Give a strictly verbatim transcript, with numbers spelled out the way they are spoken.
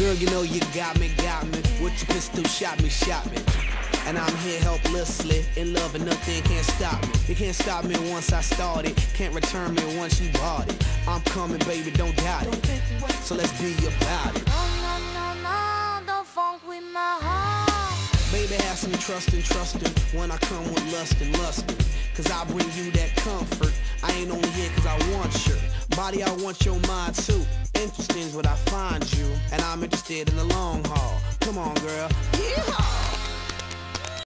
Girl, you know you got me, got me. With your pistol, shot me, shot me. And I'm here helplessly, in love and nothing can't stop me. You can't stop me once I started, can't return me once you bought it. I'm coming, baby, don't doubt it. So let's be about it. No, no, no, no, don't funk with my heart. Baby, have some trust and trustin' when I come with lust and lustin'. Cause I bring you that comfort. I ain't only here cause I want your body, I want your mind too. Interesting is what I find you, and I'm interested in the long haul. Come on, girl. Yeehaw!